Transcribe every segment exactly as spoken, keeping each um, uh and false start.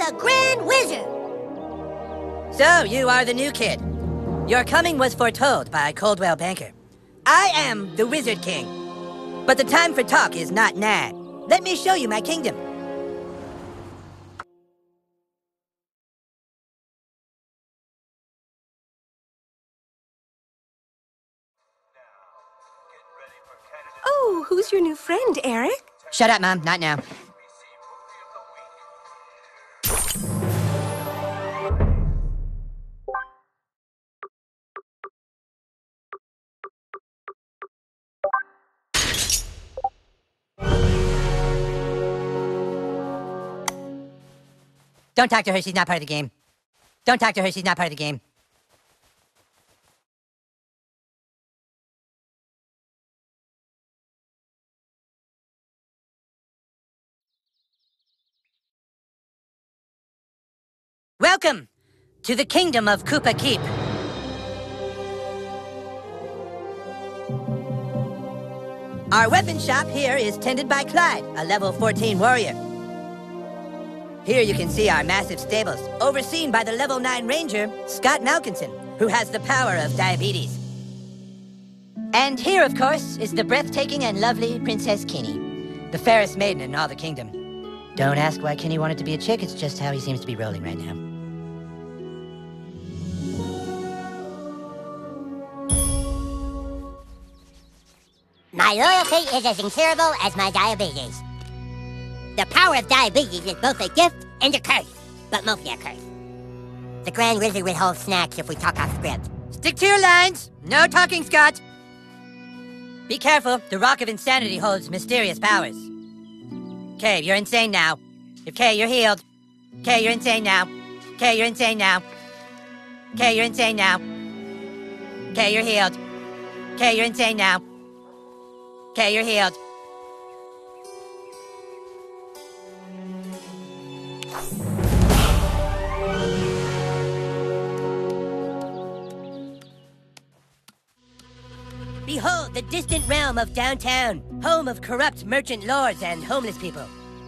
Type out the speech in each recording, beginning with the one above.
the Grand Wizard! So, you are the new kid. Your coming was foretold by Coldwell Banker. I am the Wizard King. But the time for talk is not now. Let me show you my kingdom. Oh, who's your new friend, Eric? Shut up, Mom. Not now. Don't talk to her. She's not part of the game. Don't talk to her. She's not part of the game. Welcome to the kingdom of Koopa Keep. Our weapon shop here is tended by Clyde, a level fourteen warrior. Here you can see our massive stables, overseen by the level nine ranger, Scott Malkinson, who has the power of diabetes. And here, of course, is the breathtaking and lovely Princess Kenny, the fairest maiden in all the kingdom. Don't ask why Kenny wanted to be a chick, it's just how he seems to be rolling right now. My loyalty is as incurable as my diabetes. The power of diabetes is both a gift and a curse, but mostly a curse. The Grand Wizard withholds snacks if we talk off script. Stick to your lines! No talking, Scott! Be careful, the Rock of Insanity holds mysterious powers. Kay, you're insane now. If Kay, you're healed. Kay, you're insane now. Kay, you're insane now. Kay, you're insane now. Kay, you're healed. Kay, you're insane now. Kay, you're healed. Behold the distant realm of downtown, home of corrupt merchant lords and homeless people.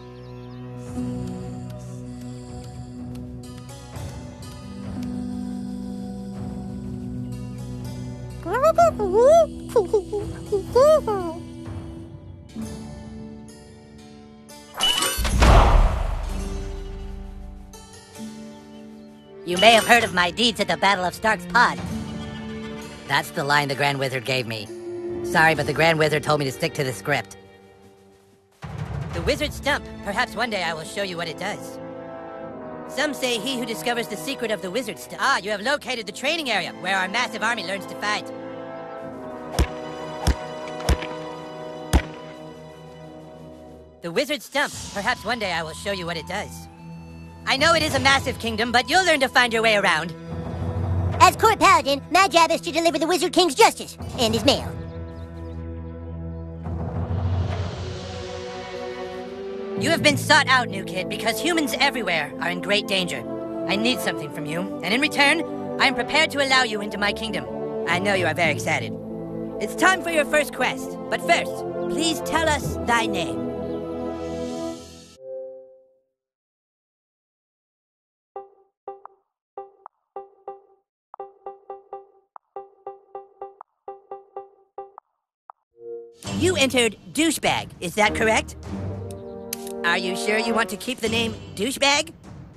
You may have heard of my deeds at the Battle of Stark's Pod. That's the line the Grand Wizard gave me. Sorry, but the Grand Wizard told me to stick to the script. The Wizard Stump. Perhaps one day I will show you what it does. Some say he who discovers the secret of the Wizard Stump. Ah, you have located the training area where our massive army learns to fight. The Wizard Stump. Perhaps one day I will show you what it does. I know it is a massive kingdom, but you'll learn to find your way around. As Court Paladin, my job is to deliver the Wizard King's justice and his mail. You have been sought out, new kid, because humans everywhere are in great danger. I need something from you, and in return, I am prepared to allow you into my kingdom. I know you are very excited. It's time for your first quest, but first, please tell us thy name. You entered douchebag, is that correct? Are you sure you want to keep the name douchebag?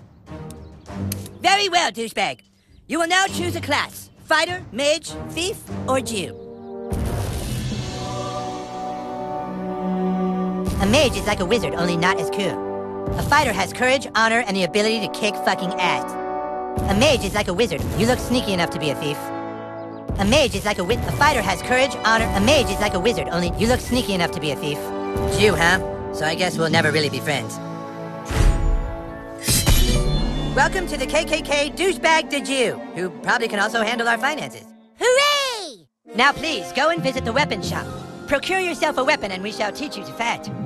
Very well, douchebag. You will now choose a class: fighter, mage, thief, or Jew. A mage is like a wizard, only not as cool. A fighter has courage, honor, and the ability to kick fucking ass. A mage is like a wizard. You look sneaky enough to be a thief. A mage is like a wi- A fighter has courage, honor. A mage is like a wizard, only you look sneaky enough to be a thief. Jew, huh? So I guess we'll never really be friends. Welcome to the K K K Douchebag the Jew, who probably can also handle our finances. Hooray! Now please, go and visit the weapon shop. Procure yourself a weapon and we shall teach you to fight.